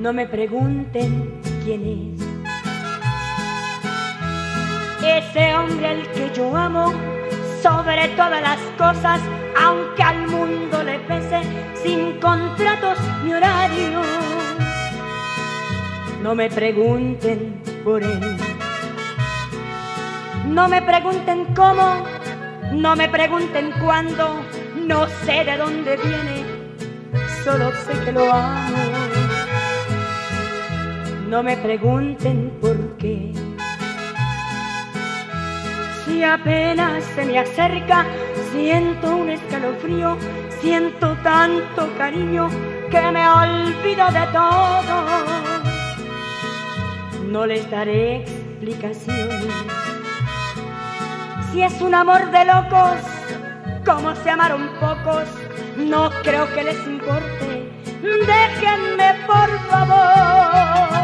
No me pregunten quién es ese hombre al que yo amo sobre todas las cosas, aunque al mundo le pese, sin contratos ni horario. No me pregunten por él, no me pregunten cómo, no me pregunten cuándo, no sé de dónde viene, solo sé que lo amo. No me pregunten por qué, si apenas se me acerca siento un escalofrío, siento tanto cariño que me olvido de todo. No les daré explicaciones, si es un amor de locos, como se amaron pocos, no creo que les importe, déjenme por favor.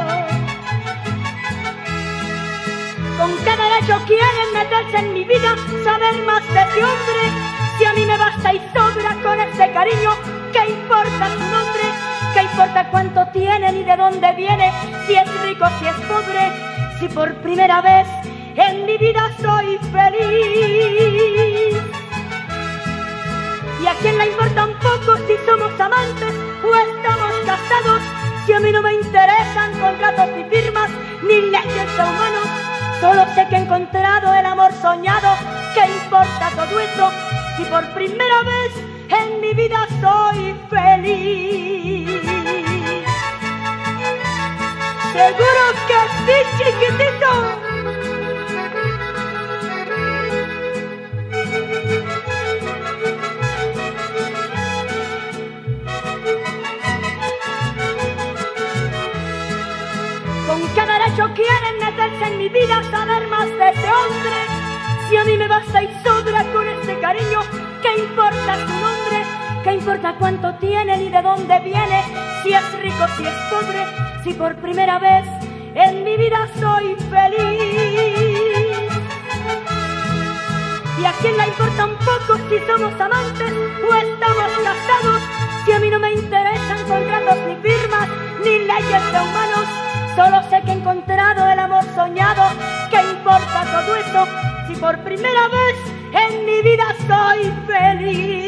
¿Con qué derecho quieren meterse en mi vida, saber más de ese hombre? Si a mí me basta y sobra con ese cariño, ¿qué importa su nombre? ¿Qué importa cuánto tiene ni de dónde viene? Si es rico, si es pobre, si por primera vez en mi vida soy feliz. ¿Y a quién le importa un poco si somos amantes o estamos casados? Si a mí no me interesan contratos ni firmas ni leyes de humanos, solo sé que he encontrado el amor soñado. ¿Qué importa todo eso si por primera vez en mi vida soy feliz? Seguro que sí, chiquitito. ¿Con qué derecho quieren meterse en mi vida, saber más de ese hombre? Si a mí me basta y sobra con ese cariño, ¿qué importa su nombre? ¿Qué importa cuánto tiene ni de dónde viene? Si es rico, si es pobre, si por primera vez en mi vida soy feliz. ¿Y a quién le importa un poco si somos amantes o estamos casados? Si a mí no me interesan contratos ni firmas ni leyes de humanos, solo sé que he encontrado el amor soñado. ¿Qué importa todo eso si por primera vez en mi vida soy feliz?